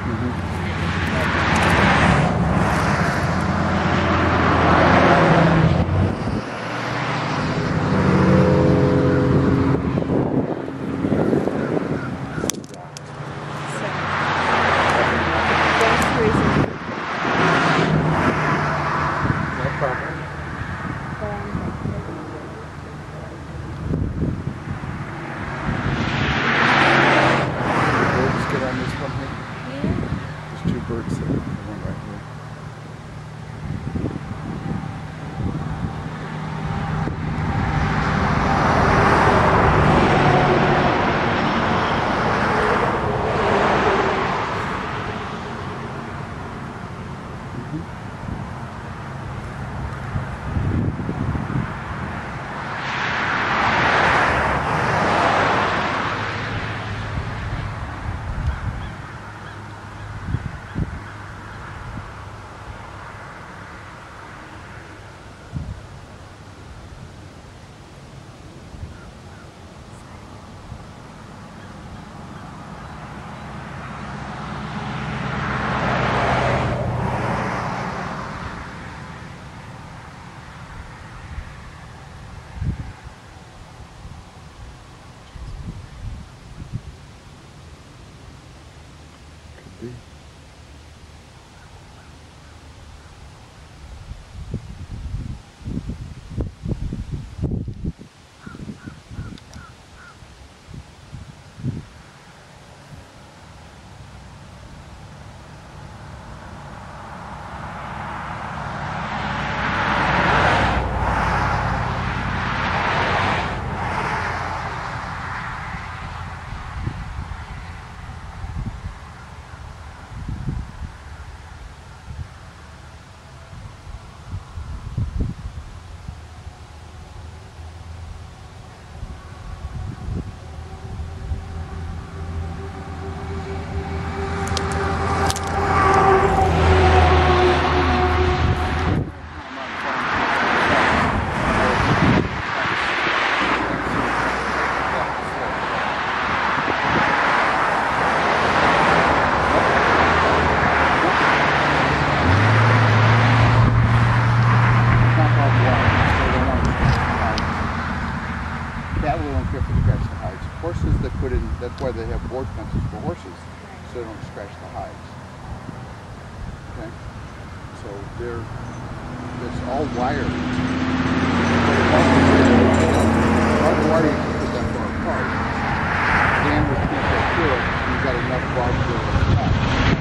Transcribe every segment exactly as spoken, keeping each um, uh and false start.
That's why they have board fences for horses, so they don't scratch the hides. Okay? So they're, it's all wired. All the wire you can put that far apart. The animals can't get through it, and you've got enough barbed wire to cut.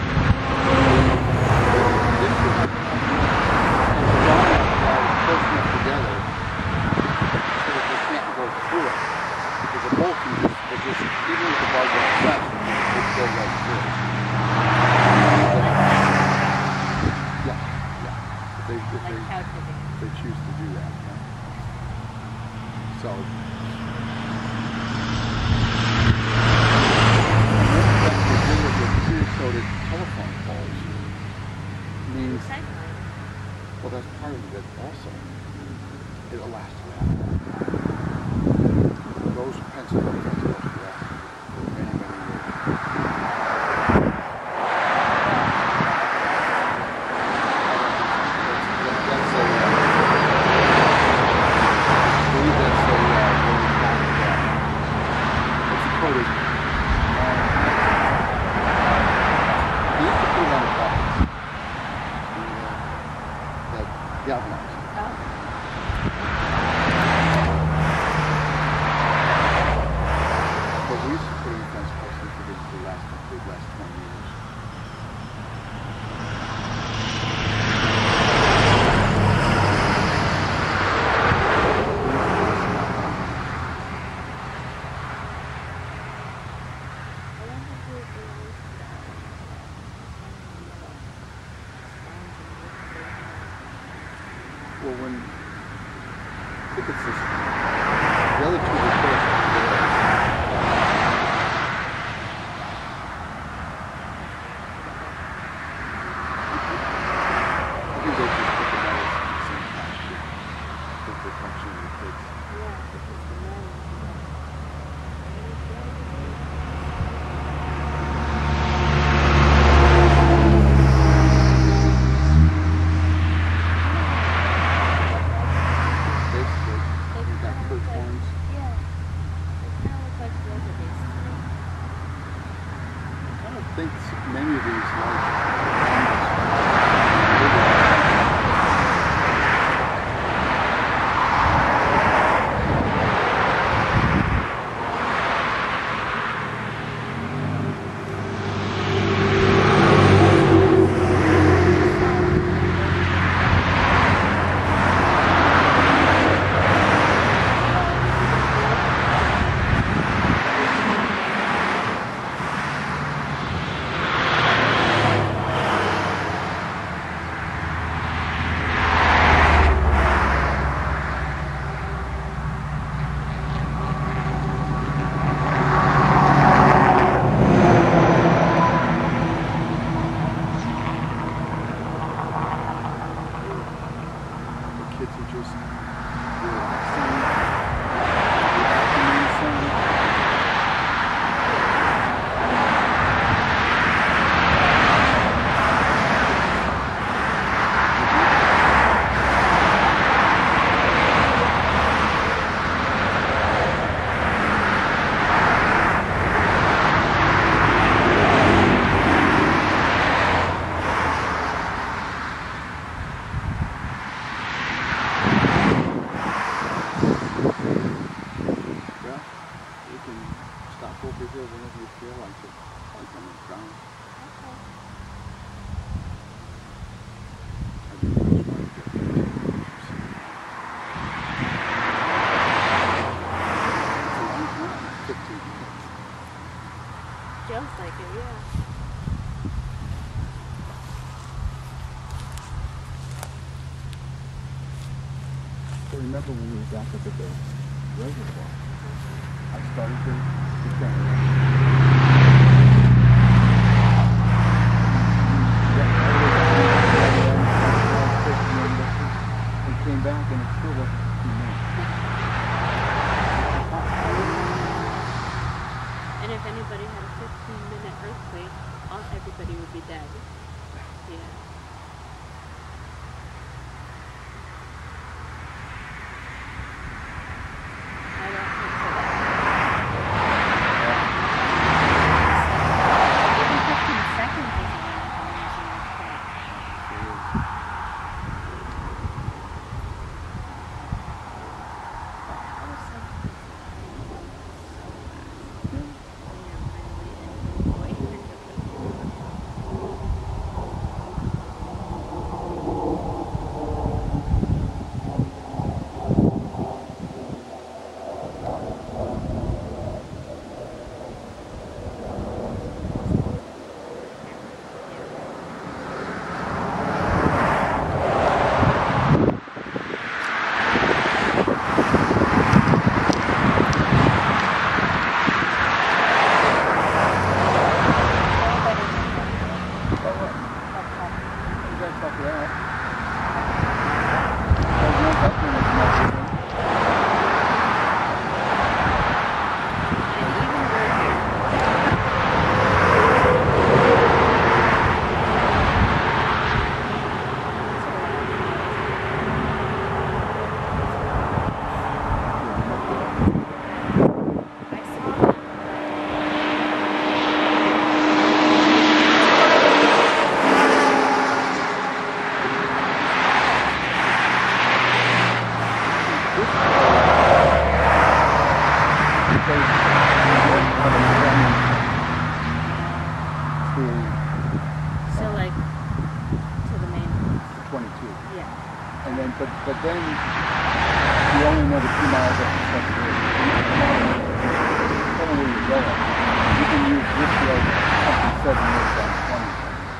This is, and the line is close enough together so that they can't go through it. Because the bolt can just, it just, even with the barbed wire cut, it's still right through it. Yeah, yeah. If they, if they, if they choose to do that. Yeah. So, pre-coated telephone poles means, well, that's part of it also. It'll last a long time. Those pencil fences will last many, many years. That's a, I believe that's a, uh, it's a coated. Galvanized. Oh. But we used to put in fence posts that would last, would last twenty years. Well, when I think it's this, the other two were first. I think they just put the metals at the same time too. I think they function with kids. any of these large kids are just relaxing, relaxing in the sun. You can stop over here whenever you feel like it, like on the ground. Okay. I do just want to get it's a long time, fifteen minutes. Feels like it, yeah. So remember when we were back up at the reservoir? I started to defend. And came back and it still wasn't fifteen minutes. And if anybody had a fifteen minute earthquake, all everybody would be dead. Yeah. So like to the main twenty-two. Yeah. And then but but then you only another two miles up the second road. Depending where you're going, you can use this road up to seven minutes on twenty.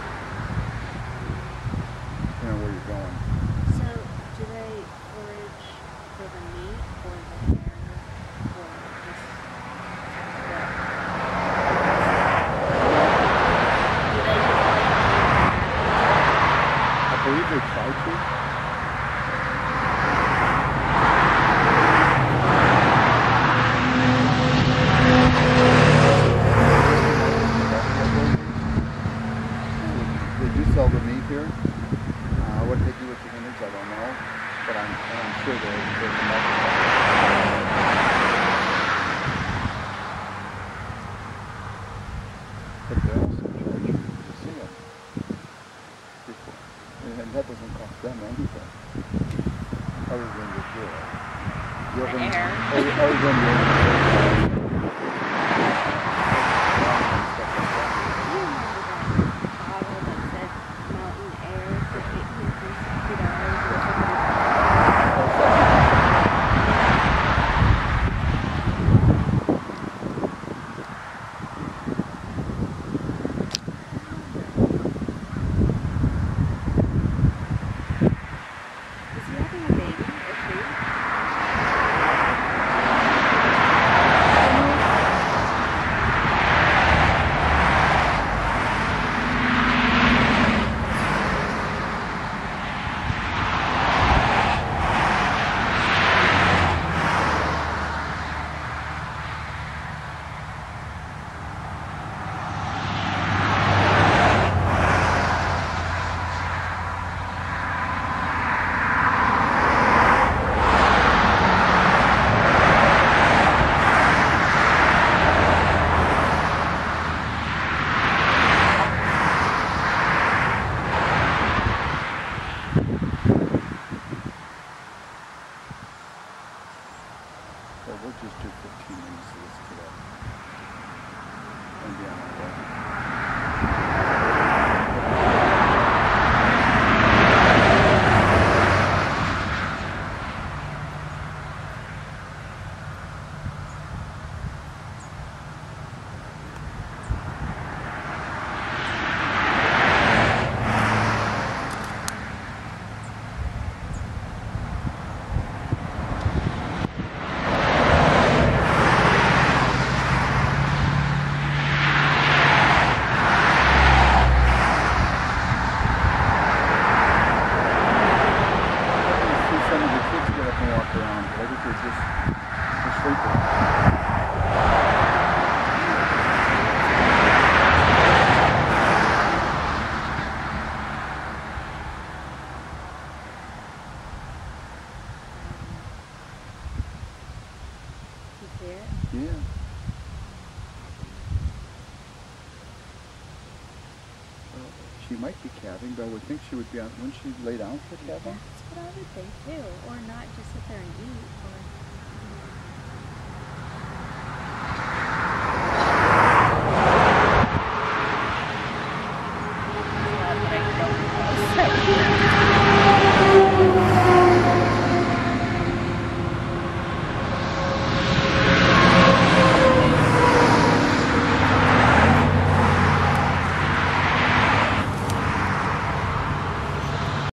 Depending on where you're going. So do they forage for the meat or the hair or just what? I believe they try to. They do sell the meat here. Uh, what they do with the innards, I don't know, but I'm, I'm sure they're, they're the but they also charge you. done anything other than the door. You The haven't- air. Other, other than the air. You remember that bottle that said mountain air for eight hundred sixty dollars or something? Is he having a baby or two? So we'll just do fifteen minutes of this today. And be on our way. See some of the kids get up and walk around, but I think they're just they're sleeping. You see it? Yeah. Well, she might be calving, but I would think she would be on. Wouldn't she lay down for calving? That's what I would think too. Or not just sit there and eat. Or